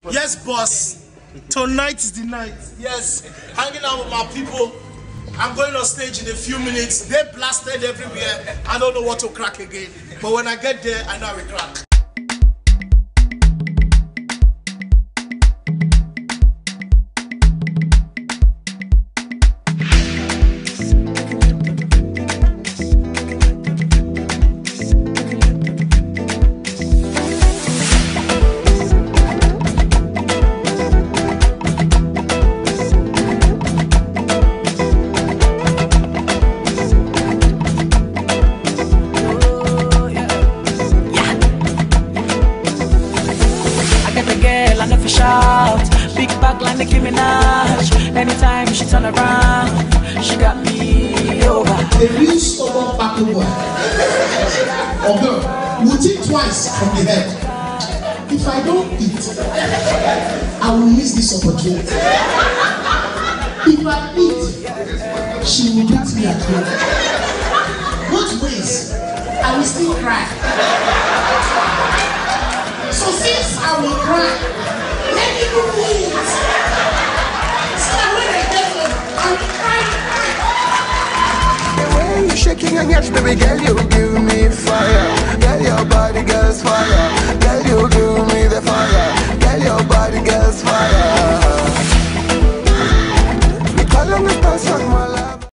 Yes, boss. Tonight is the night. Yes, hanging out with my people. I'm going on stage in a few minutes. They blasted everywhere. I don't know what to crack again. But when I get there, I know I will crack. Big back like Nicki Minaj. Anytime she turn around, she got me over. A real stubborn battle boy or girl will think twice from the head. If I don't eat, I will miss this opportunity. If I eat, she will beat me at home. Both ways, I will still cry. So since I will cry, let me do it. So that when I get home, I will cry. The way you shaking your hips, baby girl, you give me fire. Girl, your body